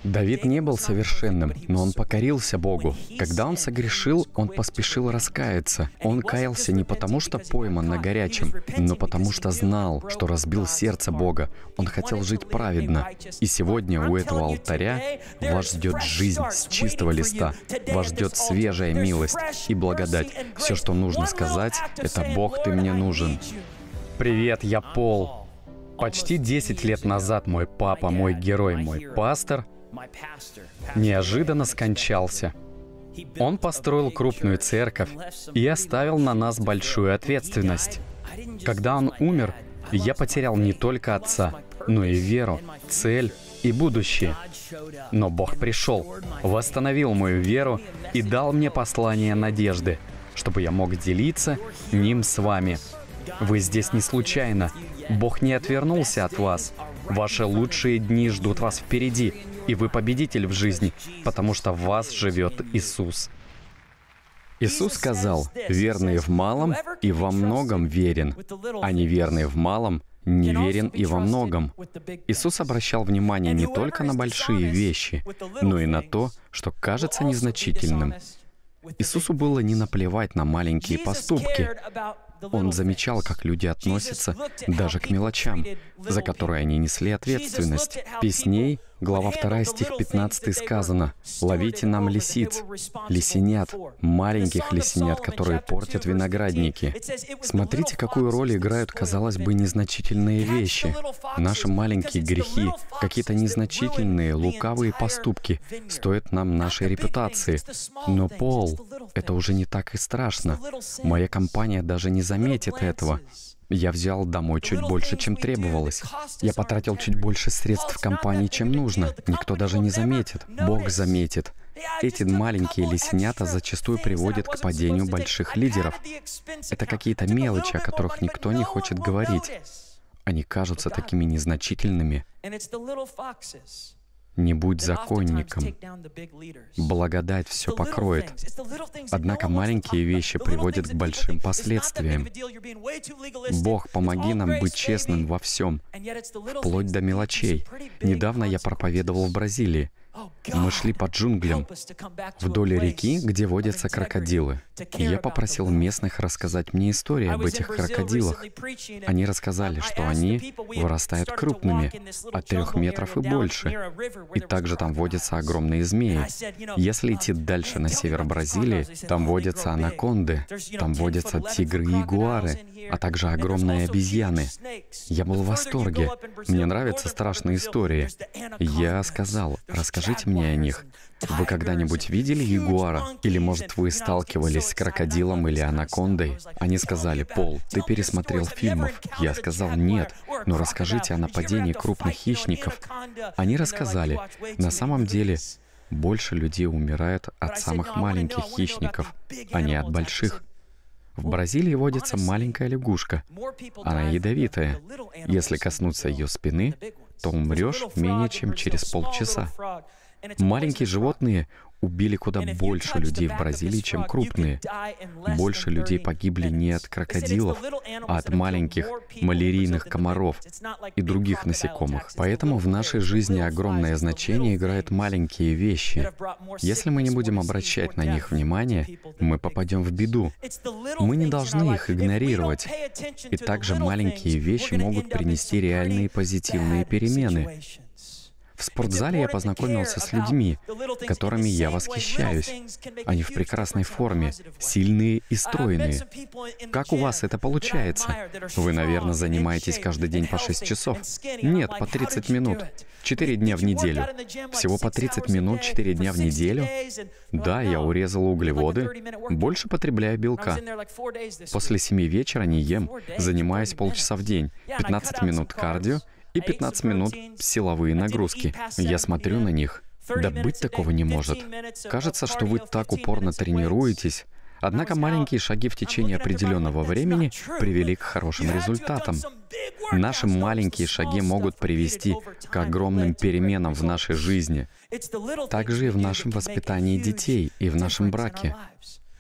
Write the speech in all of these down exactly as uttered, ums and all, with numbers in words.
Давид не был совершенным, но он покорился Богу. Когда он согрешил, он поспешил раскаяться. Он каялся не потому, что пойман на горячем, но потому что знал, что разбил сердце Бога. Он хотел жить праведно. И сегодня у этого алтаря вас ждет жизнь с чистого листа. Вас ждет свежая милость и благодать. Все, что нужно сказать, это «Бог, ты мне нужен». Привет, я Пол. Почти десять лет назад мой папа, мой герой, мой пастор, неожиданно скончался. Он построил крупную церковь и оставил на нас большую ответственность. Когда он умер, я потерял не только отца, но и веру, цель и будущее. Но Бог пришел, восстановил мою веру и дал мне послание надежды, чтобы я мог делиться ним с вами. Вы здесь не случайно. Бог не отвернулся от вас. Ваши лучшие дни ждут вас впереди, и вы победитель в жизни, потому что в вас живет Иисус. Иисус сказал: «Верный в малом и во многом верен, а неверный в малом неверен и во многом». Иисус обращал внимание не только на большие вещи, но и на то, что кажется незначительным. Иисусу было не наплевать на маленькие поступки. Он замечал, как люди относятся даже к мелочам, за которые они несли ответственность. Песней, глава вторая, стих пятнадцатый сказано: «Ловите нам лисиц, лисенят, маленьких лисенят, которые портят виноградники». Смотрите, какую роль играют, казалось бы, незначительные вещи. Наши маленькие грехи, какие-то незначительные, лукавые поступки стоят нам нашей репутации. Но, Пол, это уже не так и страшно. Моя компания даже не заметит этого. Я взял домой чуть больше, чем требовалось. Я потратил чуть больше средств в компании, чем нужно. Никто даже не заметит. Бог заметит. Эти маленькие лисенята зачастую приводят к падению больших лидеров. Это какие-то мелочи, о которых никто не хочет говорить. Они кажутся такими незначительными. Не будь законником. Благодать все покроет. Однако маленькие вещи приводят к большим последствиям. Бог, помоги нам быть честным во всем, вплоть до мелочей. Недавно я проповедовал в Бразилии. Мы шли по джунглям, вдоль реки, где водятся крокодилы. И я попросил местных рассказать мне истории об этих крокодилах. Они рассказали, что они вырастают крупными, от трех метров и больше. И также там водятся огромные змеи. Если идти дальше на север Бразилии, там водятся анаконды, там водятся тигры и ягуары, а также огромные обезьяны. Я был в восторге. Мне нравятся страшные истории. Я сказал: расскажите мне о них. Вы когда-нибудь видели ягуара? Или, может, вы сталкивались с крокодилом или анакондой? Они сказали: Пол, ты пересмотрел фильмов. Я сказал: нет, но расскажите о нападении крупных хищников. Они рассказали: на самом деле, больше людей умирают от самых маленьких хищников, а не от больших. В Бразилии водится маленькая лягушка. Она ядовитая. Если коснуться ее спины, то умрешь менее чем через полчаса. Маленькие животные убили куда больше людей в Бразилии, чем крупные. Больше людей погибли не от крокодилов, а от маленьких малярийных комаров и других насекомых. Поэтому в нашей жизни огромное значение играют маленькие вещи. Если мы не будем обращать на них внимание, мы попадем в беду. Мы не должны их игнорировать. И также маленькие вещи могут принести реальные позитивные перемены. В спортзале я познакомился с людьми, которыми я восхищаюсь. Они в прекрасной форме, сильные и стройные. Как у вас это получается? Вы, наверное, занимаетесь каждый день по шесть часов. Нет, по тридцать минут. Четыре дня в неделю. Всего по тридцать минут, четыре дня в неделю. Да, я урезал углеводы, больше потребляю белка. После семи вечера не ем, занимаюсь полчаса в день, пятнадцать минут кардио и пятнадцать минут силовые нагрузки. Я смотрю на них. Да быть такого не может. Кажется, что вы так упорно тренируетесь. Однако маленькие шаги в течение определенного времени привели к хорошим результатам. Наши маленькие шаги могут привести к огромным переменам в нашей жизни. Также и в нашем воспитании детей, и в нашем браке.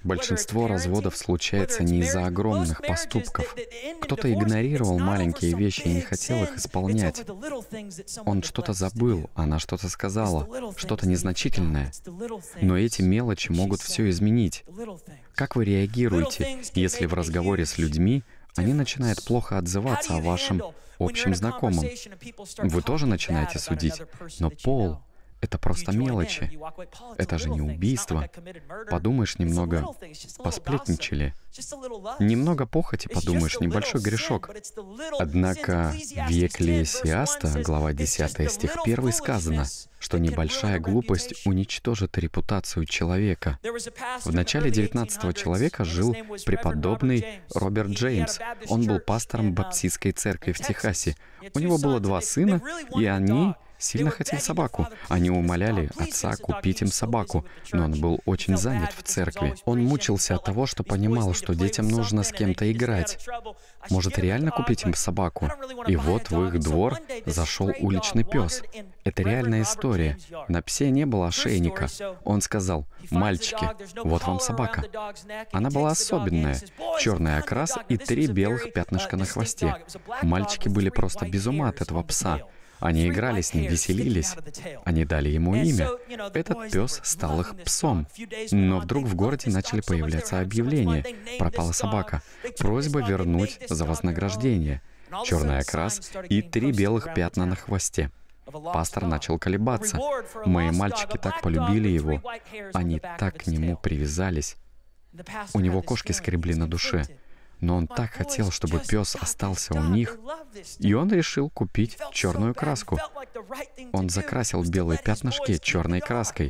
Большинство разводов случается не из-за огромных поступков. Кто-то игнорировал маленькие вещи и не хотел их исполнять. Он что-то забыл, она что-то сказала, что-то незначительное. Но эти мелочи могут все изменить. Как вы реагируете, если в разговоре с людьми они начинают плохо отзываться о вашем общем знакомом? Вы тоже начинаете судить. Но, Пол, это просто мелочи. Это же не убийство. Подумаешь, немного посплетничали. Немного похоти, подумаешь, небольшой грешок. Однако в Екклесиаста, глава десятая, стих первый, сказано, что небольшая глупость уничтожит репутацию человека. В начале девятнадцатого века жил преподобный Роберт Джеймс. Он был пастором баптистской церкви в Техасе. У него было два сына, и они сильно хотели собаку. Они умоляли отца купить им собаку, но он был очень занят в церкви. Он мучился от того, что понимал, что детям нужно с кем-то играть. Может, реально купить им собаку? И вот в их двор зашел уличный пес. Это реальная история. На псе не было ошейника. Он сказал: «Мальчики, вот вам собака». Она была особенная. Черный окрас и три белых пятнышка на хвосте. Мальчики были просто без ума от этого пса. Они играли с ним, веселились. Они дали ему имя. Этот пес стал их псом. Но вдруг в городе начали появляться объявления. Пропала собака. Просьба вернуть за вознаграждение. Черный окрас и три белых пятна на хвосте. Пастор начал колебаться. Мои мальчики так полюбили его. Они так к нему привязались. У него кошки скребли на душе. Но он так хотел, чтобы пес остался у них, и он решил купить черную краску. Он закрасил белые пятнышки черной краской.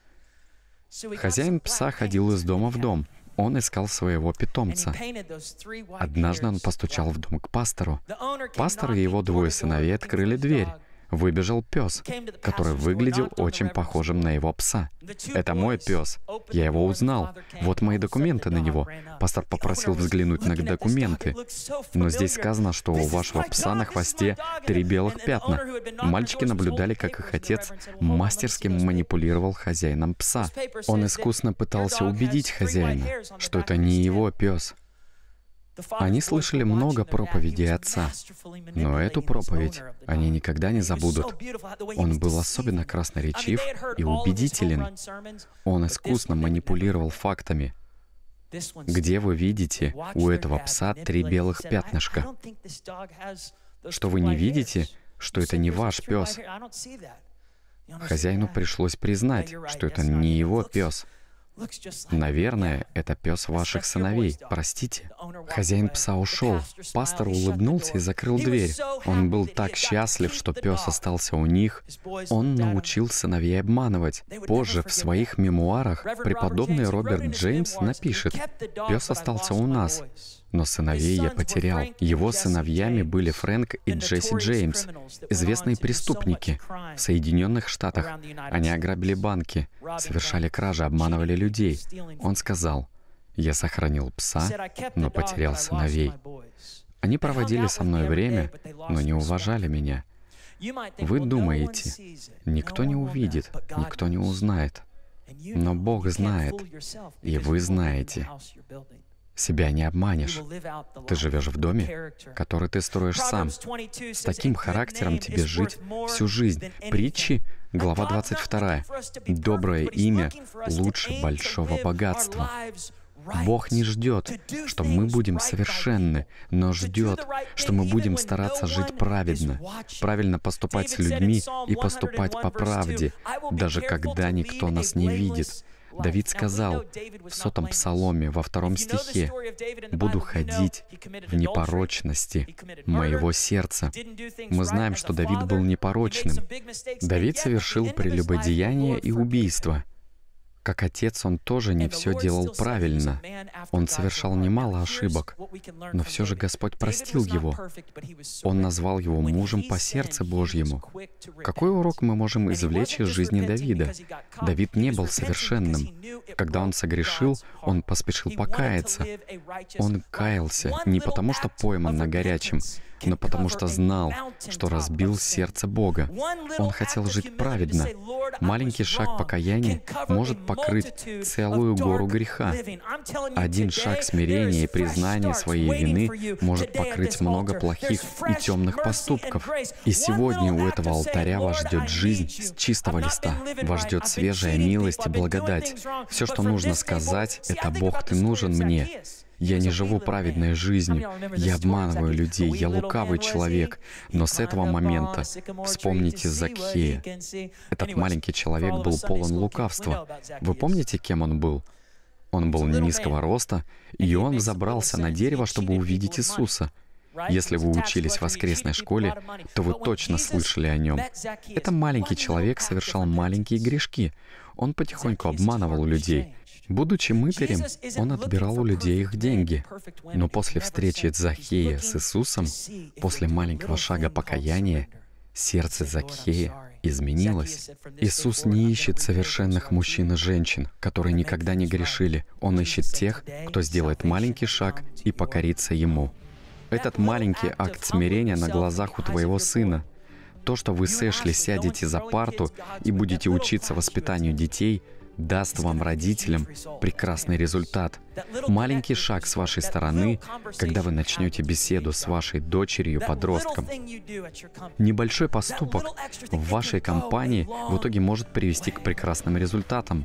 Хозяин пса ходил из дома в дом. Он искал своего питомца. Однажды он постучал в дом к пастору. Пастор и его двое сыновей открыли дверь. Выбежал пес, который выглядел очень похожим на его пса. «Это мой пес. Я его узнал. Вот мои документы на него». Пастор попросил взглянуть на документы. Но здесь сказано, что у вашего пса на хвосте три белых пятна. Мальчики наблюдали, как их отец мастерски манипулировал хозяином пса. Он искусно пытался убедить хозяина, что это не его пес. Они слышали много проповедей отца, но эту проповедь они никогда не забудут. Он был особенно красноречив и убедителен. Он искусно манипулировал фактами. Где вы видите у этого пса три белых пятнышка? Что вы не видите, что это не ваш пес? Хозяину пришлось признать, что это не его пес. Наверное, это пес ваших сыновей. Простите. Хозяин пса ушел. Пастор улыбнулся и закрыл дверь. Он был так счастлив, что пес остался у них. Он научил сыновей обманывать. Позже в своих мемуарах преподобный Роберт Джеймс напишет: «Пес остался у нас, но сыновей я потерял». Его сыновьями были Фрэнк и Джесси Джеймс, известные преступники в Соединенных Штатах. Они ограбили банки, совершали кражи, обманывали людей. Он сказал: «Я сохранил пса, но потерял сыновей. Они проводили со мной время, но не уважали меня». Вы думаете, никто не увидит, никто не узнает. Но Бог знает, и вы знаете. Себя не обманешь. Ты живешь в доме, который ты строишь сам. С таким характером тебе жить всю жизнь. Притчи, глава двадцать вторая. Доброе имя лучше большого богатства. Бог не ждет, что мы будем совершенны, но ждет, что мы будем стараться жить праведно, правильно поступать с людьми и поступать по правде, даже когда никто нас не видит. Давид сказал в сотом псаломе во втором стихе: «Буду ходить в непорочности моего сердца». Мы знаем, что Давид был непорочным. Давид совершил прелюбодеяние и убийство. Как отец, он тоже не все делал правильно. Он совершал немало ошибок, но все же Господь простил его. Он назвал его мужем по сердцу Божьему. Какой урок мы можем извлечь из жизни Давида? Давид не был совершенным. Когда он согрешил, он поспешил покаяться. Он каялся не потому, что пойман на горячем, но потому что знал, что разбил сердце Бога. Он хотел жить праведно. Маленький шаг покаяния может покрыть целую гору греха. Один шаг смирения и признания своей вины может покрыть много плохих и темных поступков. И сегодня у этого алтаря вас ждет жизнь с чистого листа. Вас ждет свежая милость и благодать. Все, что нужно сказать, это «Бог, Ты нужен мне». Я не живу праведной жизнью, я обманываю людей, я лукавый человек. Но с этого момента вспомните Закхея. Этот маленький человек был полон лукавства. Вы помните, кем он был? Он был низкого роста, и он забрался на дерево, чтобы увидеть Иисуса. Если вы учились в воскресной школе, то вы точно слышали о нем. Этот маленький человек совершал маленькие грешки. Он потихоньку обманывал людей. Будучи мытарем, он отбирал у людей их деньги. Но после встречи Закхея с Иисусом, после маленького шага покаяния, сердце Закхея изменилось. Иисус не ищет совершенных мужчин и женщин, которые никогда не грешили. Он ищет тех, кто сделает маленький шаг и покорится Ему. Этот маленький акт смирения на глазах у твоего сына, то, что вы с Эшли сядете за парту и будете учиться воспитанию детей, даст вам, родителям, прекрасный результат. Маленький шаг с вашей стороны, когда вы начнете беседу с вашей дочерью-подростком. Небольшой поступок в вашей компании в итоге может привести к прекрасным результатам.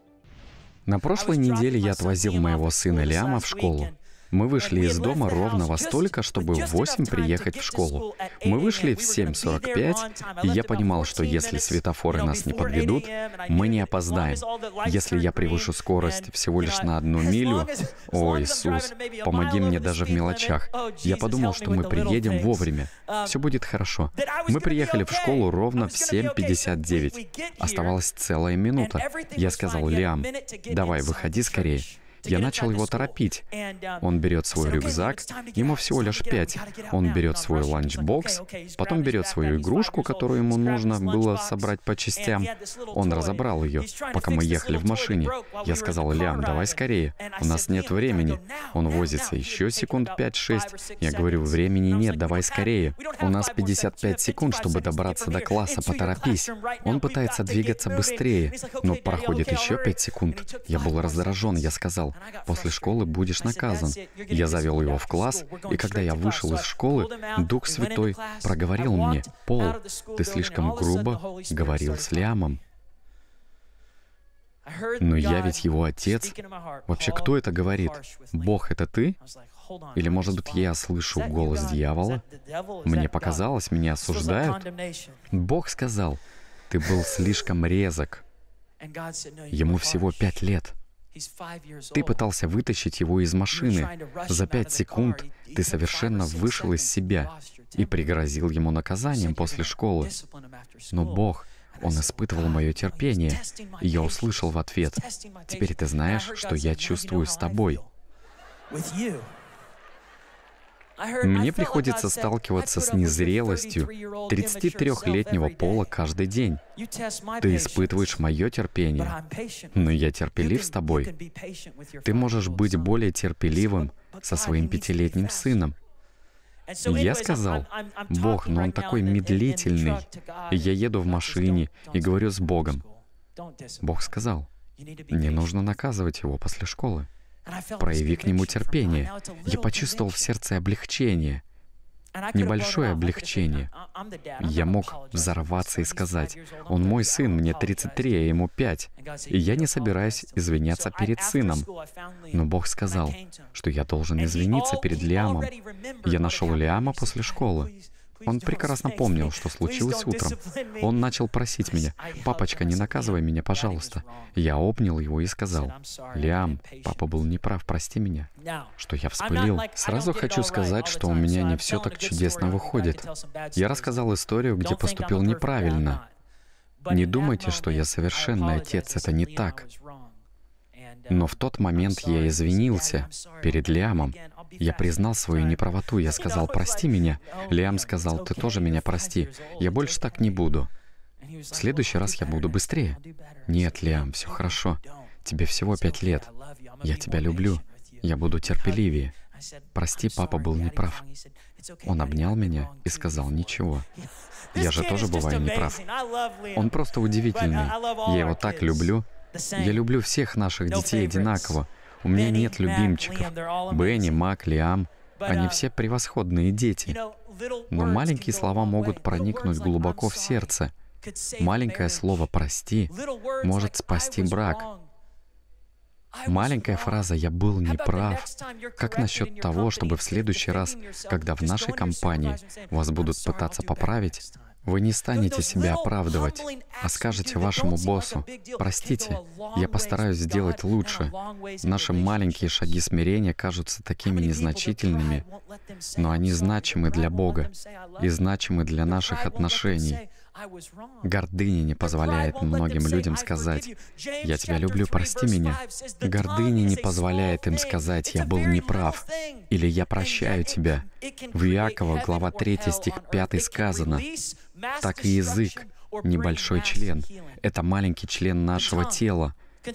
На прошлой неделе я отвозил моего сына Лиама в школу. Мы вышли из дома ровно во столько, чтобы в восемь приехать в школу. Мы вышли в семь сорок пять, и я понимал, что если светофоры нас не подведут, мы не опоздаем. Если я превышу скорость всего лишь на одну милю, о, Иисус, помоги мне даже в мелочах. Я подумал, что мы приедем вовремя. Все будет хорошо. Мы приехали в школу ровно в семь пятьдесят девять. Оставалась целая минута. Я сказал: Лиам, давай, выходи скорее. Я начал его торопить. Он берет свой рюкзак, ему всего лишь пять. Он берет свой ланчбокс, потом берет свою игрушку, которую ему нужно было собрать по частям. Он разобрал ее, пока мы ехали в машине. Я сказал: Лиам, давай скорее, у нас нет времени. Он возится еще секунд пять-шесть. Я говорю: времени нет, давай скорее. У нас пятьдесят пять секунд, чтобы добраться до класса, поторопись. Он пытается двигаться быстрее, но проходит еще пять секунд. Я был раздражен, я сказал: после школы будешь наказан. Я завел его в класс, и когда я вышел из школы, Дух Святой проговорил мне: Пол, ты слишком грубо говорил с Лиамом. Но я ведь его отец. Вообще, кто это говорит? Бог, это ты? Или, может быть, я слышу голос дьявола? Мне показалось, меня осуждают. Бог сказал: ты был слишком резок. Ему всего пять лет. Ты пытался вытащить его из машины. За пять секунд ты совершенно вышел из себя и пригрозил ему наказанием после школы. Но Бог, Он испытывал мое терпение, и я услышал в ответ: теперь ты знаешь, что я чувствую с тобой. Мне приходится сталкиваться с незрелостью тридцатитрёхлетнего Пола каждый день. Ты испытываешь мое терпение, но я терпелив с тобой. Ты можешь быть более терпеливым со своим пятилетним сыном. Я сказал: Бог, но он такой медлительный. И я еду в машине и говорю с Богом. Бог сказал: не нужно наказывать его после школы. Прояви к нему терпение. Я почувствовал в сердце облегчение. Небольшое облегчение. Я мог взорваться и сказать: он мой сын, мне тридцать три, а ему пять. И я не собираюсь извиняться перед сыном. Но Бог сказал, что я должен извиниться перед Лиамом. Я нашел Лиама после школы. Он прекрасно помнил, что случилось утром. Он начал просить меня: «Папочка, не наказывай меня, пожалуйста». Я обнял его и сказал: «Лиам, папа был неправ, прости меня, что я вспылил». Сразу хочу сказать, что у меня не все так чудесно выходит. Я рассказал историю, где поступил неправильно. Не думайте, что я совершенный отец, это не так. Но в тот момент я извинился перед Лиамом. Я признал свою неправоту. Я сказал: «Прости меня». Лиам сказал: «Ты тоже меня прости. Я больше так не буду. В следующий раз я буду быстрее». «Нет, Лиам, все хорошо. Тебе всего пять лет. Я тебя люблю. Я буду терпеливее. Прости, папа был неправ». Он обнял меня и сказал: «Ничего. Я же тоже бываю неправ». Он просто удивительный. Я его так люблю. Я люблю всех наших детей одинаково. У меня нет любимчиков. Бенни, Мак, Лиам. Они все превосходные дети. Но маленькие слова могут проникнуть глубоко в сердце. Маленькое слово «прости» может спасти брак. Маленькая фраза «я был неправ». Как насчет того, чтобы в следующий раз, когда в нашей компании вас будут пытаться поправить, вы не станете себя оправдывать, а скажете вашему боссу: «Простите, я постараюсь сделать лучше». Наши маленькие шаги смирения кажутся такими незначительными, но они значимы для Бога и значимы для наших отношений. Гордыня не позволяет многим людям сказать: «Я тебя люблю, прости меня». Гордыня не позволяет им сказать: «Я был неправ» или «Я прощаю тебя». В Иакова, глава третья, стих пятый сказано: «Так и язык, небольшой член, это маленький член нашего тела,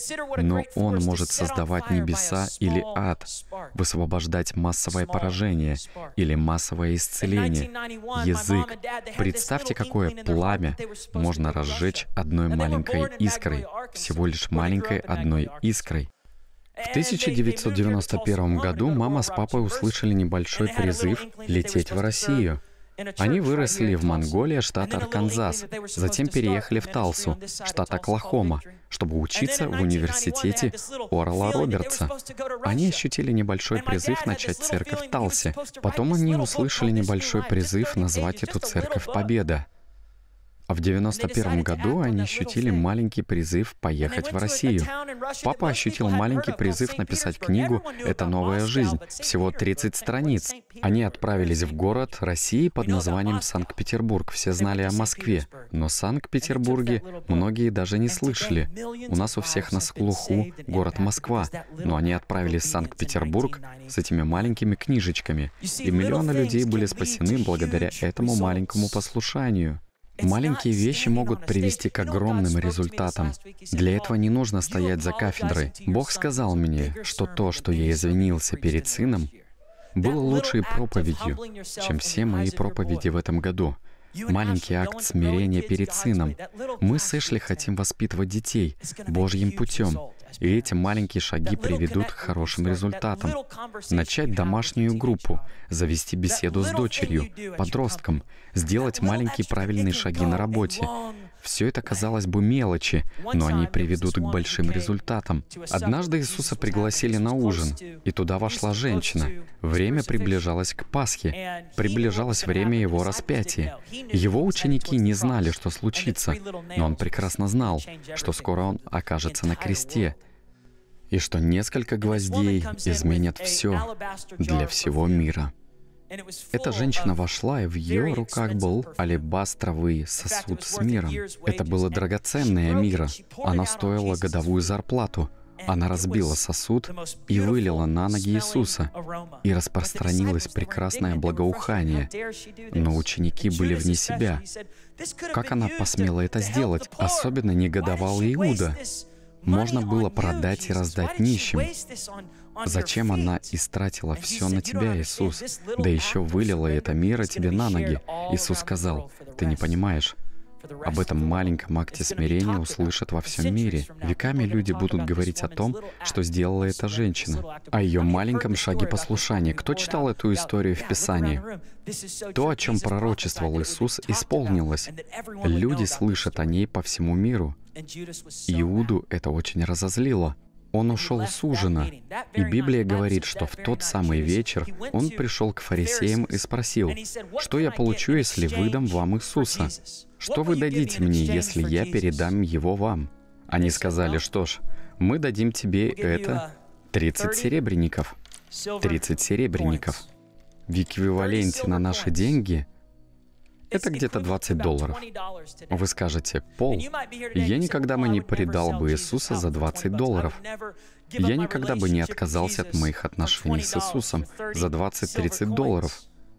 но он может создавать небеса или ад, высвобождать массовое поражение или массовое исцеление. Язык. Представьте, какое пламя можно разжечь одной маленькой искрой, всего лишь маленькой одной искрой». В тысяча девятьсот девяносто первом году мама с папой услышали небольшой призыв лететь в Россию. Они выросли в Монголии, штат Арканзас, затем переехали в Талсу, штат Оклахома, чтобы учиться в университете Орала Робертса. Они ощутили небольшой призыв начать церковь в Талсе. Потом они услышали небольшой призыв назвать эту церковь «Победа». А в девяносто первом году они ощутили маленький призыв поехать в Россию. Папа ощутил маленький призыв написать книгу «Это новая жизнь», всего тридцать страниц. Они отправились в город России под названием Санкт-Петербург. Все знали о Москве, но в Санкт-Петербурге многие даже не слышали. У нас у всех на слуху город Москва, но они отправились в Санкт-Петербург с этими маленькими книжечками, и миллионы людей были спасены благодаря этому маленькому послушанию. Маленькие вещи могут привести к огромным результатам. Для этого не нужно стоять за кафедрой. Бог сказал мне, что то, что я извинился перед сыном, было лучшей проповедью, чем все мои проповеди в этом году. Маленький акт смирения перед сыном. Мы с Эшли хотим воспитывать детей Божьим путем. И эти маленькие шаги приведут к хорошим результатам. Начать домашнюю группу, завести беседу с дочерью, подростком, сделать маленькие правильные шаги на работе. Все это, казалось бы, мелочи, но они приведут к большим результатам. Однажды Иисуса пригласили на ужин, и туда вошла женщина. Время приближалось к Пасхе, приближалось время Его распятия. Его ученики не знали, что случится, но Он прекрасно знал, что скоро Он окажется на кресте, и что несколько гвоздей изменят все для всего мира. Эта женщина вошла, и в ее руках был алебастровый сосуд с миром. Это было драгоценное мира. Она стоила годовую зарплату. Она разбила сосуд и вылила на ноги Иисуса, и распространилось прекрасное благоухание. Но ученики были вне себя. Как она посмела это сделать? Особенно негодовал Иуда. Можно было продать и раздать нищим. Зачем она истратила все на тебя, Иисус? Да еще вылила это мира тебе на ноги. Иисус сказал: «Ты не понимаешь. Об этом маленьком акте смирения услышат во всем мире. Веками люди будут говорить о том, что сделала эта женщина, о ее маленьком шаге послушания». Кто читал эту историю в Писании? То, о чем пророчествовал Иисус, исполнилось. Люди слышат о ней по всему миру. Иуду это очень разозлило. Он ушел с ужина, и Библия говорит, что в тот самый вечер он пришел к фарисеям и спросил: «Что я получу, если выдам вам Иисуса? Что вы дадите мне, если я передам Его вам?» Они сказали: «Что ж, мы дадим тебе это тридцать серебряников». тридцать серебряников. В эквиваленте на наши деньги это где-то двадцать долларов. Вы скажете: «Пол, я никогда бы не предал бы Иисуса за двадцать долларов. Я никогда бы не отказался от моих отношений с Иисусом за двадцать-тридцать долларов».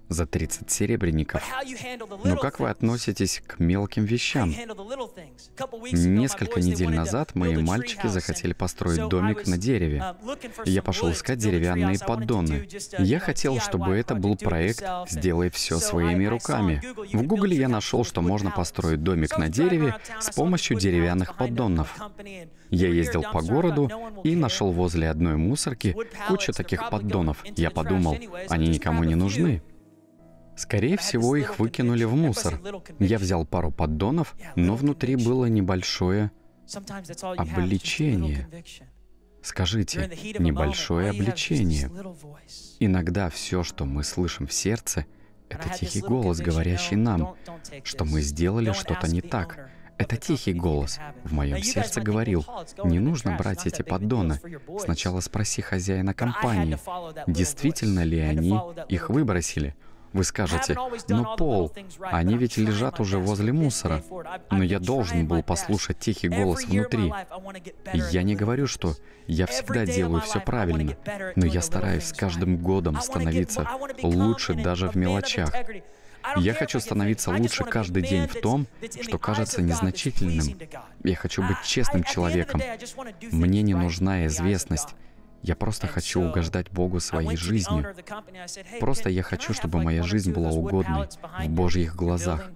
за тридцать серебряников. Но как вы относитесь к мелким вещам? Несколько недель назад мои мальчики захотели построить домик на дереве. Я пошел искать деревянные поддоны. Я хотел, чтобы это был проект «Сделай все своими руками». В Гугле я нашел, что можно построить домик на дереве с помощью деревянных поддонов. Я ездил по городу и нашел возле одной мусорки кучу таких поддонов. Я подумал, они никому не нужны. Скорее всего, их выкинули в мусор. Я взял пару поддонов, но внутри было небольшое обличение. Скажите, небольшое обличение. Иногда все, что мы слышим в сердце, это тихий голос, говорящий нам, что мы сделали что-то не так. Это тихий голос. В моем сердце говорил, не нужно брать эти поддоны. Сначала спроси хозяина компании, действительно ли они их выбросили. Вы скажете, но, Пол, они ведь лежат уже возле мусора. Но я должен был послушать тихий голос внутри. Я не говорю, что я всегда делаю все правильно, но я стараюсь с каждым годом становиться лучше даже в мелочах. Я хочу становиться лучше каждый день в том, что кажется незначительным. Я хочу быть честным человеком. Мне не нужна известность. Я просто хочу угождать Богу своей жизнью. Просто я хочу, чтобы моя жизнь была угодной в Божьих глазах.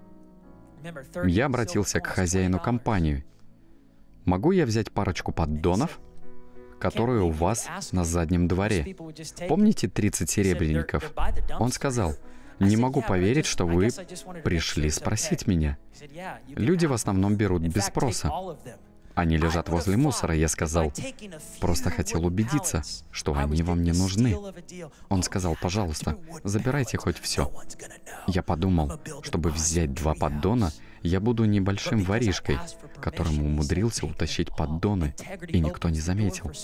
Я обратился к хозяину компании. Могу я взять парочку поддонов, которые у вас на заднем дворе? Помните тридцать серебряников? Он сказал, не могу поверить, что вы пришли спросить меня. Люди в основном берут без спроса. Они лежат возле мусора. Я сказал, просто хотел убедиться, что они вам не нужны. Он сказал, пожалуйста, забирайте хоть все. Я подумал, чтобы взять два поддона, я буду небольшим воришкой, которому умудрился утащить поддоны, и никто не заметил.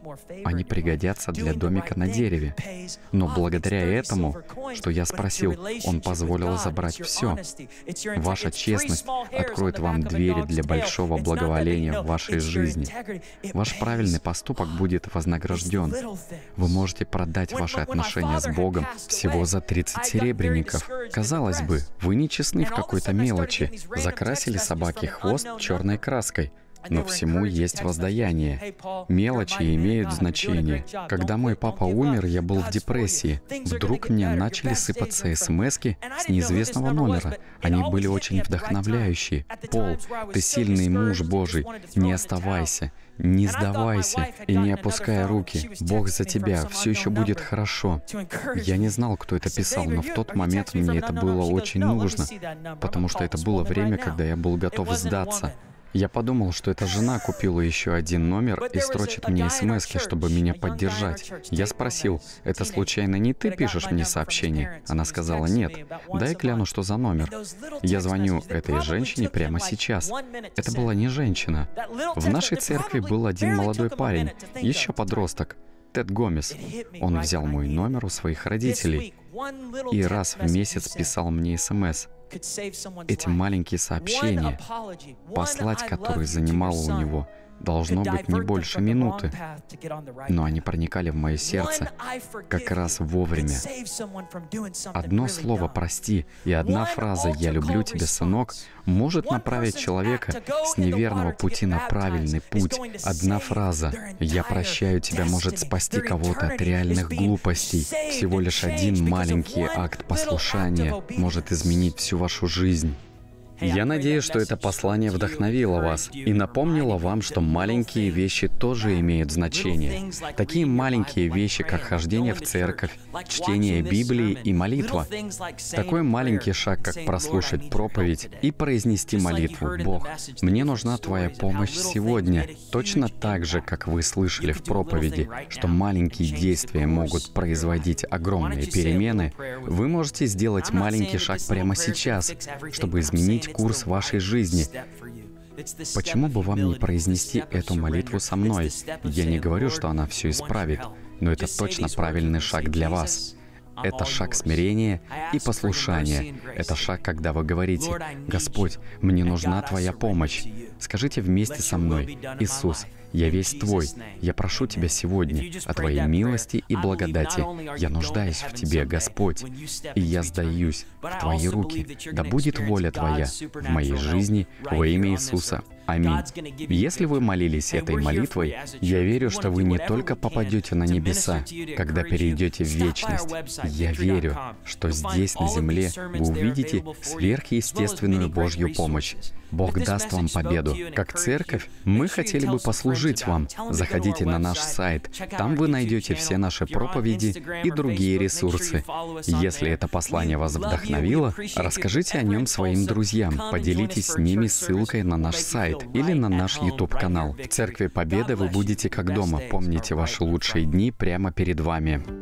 Они пригодятся для домика на дереве. Но благодаря этому, что я спросил, он позволил забрать все. Ваша честность откроет вам двери для большого благоволения в вашей жизни. Ваш правильный поступок будет вознагражден. Вы можете продать ваши отношения с Богом всего за тридцать серебряников. Казалось бы, вы нечестны в какой-то мелочи. Закрасили собаке хвост черной краской. Но всему есть воздаяние. Мелочи имеют значение. Когда мой папа умер, я был в депрессии. Вдруг мне начали сыпаться смски с неизвестного номера. Они были очень вдохновляющие. «Пол, ты сильный муж Божий. Не оставайся, не сдавайся и не опускай руки. Бог за тебя, все еще будет хорошо». Я не знал, кто это писал, но в тот момент мне это было очень нужно, потому что это было время, когда я был готов сдаться. Я подумал, что эта жена купила еще один номер и строчит мне смски, чтобы меня поддержать. Я спросил, это случайно не ты пишешь мне сообщение? Она сказала, нет. Дай гляну, что за номер. Я звоню этой женщине прямо сейчас. Это была не женщина. В нашей церкви был один молодой парень, еще подросток, Тед Гомес. Он взял мой номер у своих родителей и раз в месяц писал мне смс. Эти маленькие сообщения, послать которые занимало у него, должно быть не больше минуты, но они проникали в мое сердце как раз вовремя. Одно слово «прости» и одна фраза «я люблю тебя, сынок» может направить человека с неверного пути на правильный путь. Одна фраза «я прощаю тебя» может спасти кого-то от реальных глупостей. Всего лишь один маленький акт послушания может изменить всю вашу жизнь. Я надеюсь, что это послание вдохновило вас и напомнило вам, что маленькие вещи тоже имеют значение. Такие маленькие вещи, как хождение в церковь, чтение Библии и молитва. Такой маленький шаг, как прослушать проповедь и произнести молитву. «Бог, мне нужна Твоя помощь сегодня». Точно так же, как вы слышали в проповеди, что маленькие действия могут производить огромные перемены, вы можете сделать маленький шаг прямо сейчас, чтобы изменить курс вашей жизни. Почему бы вам не произнести эту молитву со мной? Я не говорю, что она все исправит, но это точно правильный шаг для вас. Это шаг смирения и послушания. Это шаг, когда вы говорите: «Господь, мне нужна Твоя помощь». Скажите вместе со мной: «Иисус, я весь Твой. Я прошу Тебя сегодня о Твоей милости и благодати. Я нуждаюсь в Тебе, Господь, и я сдаюсь в Твои руки. Да будет воля Твоя в моей жизни во имя Иисуса. Аминь». Если вы молились этой молитвой, я верю, что вы не только попадете на небеса, когда перейдете в вечность. Я верю, что здесь, на земле, вы увидите сверхъестественную Божью помощь. Бог даст вам победу. Как церковь, мы хотели бы послужить вам. Заходите на наш сайт. Там вы найдете все наши проповеди и другие ресурсы. Если это послание вас вдохновило, расскажите о нем своим друзьям. Поделитесь с ними ссылкой на наш сайт или на наш YouTube-канал. В Церкви Победы вы будете как дома. Помните, ваши лучшие дни прямо перед вами.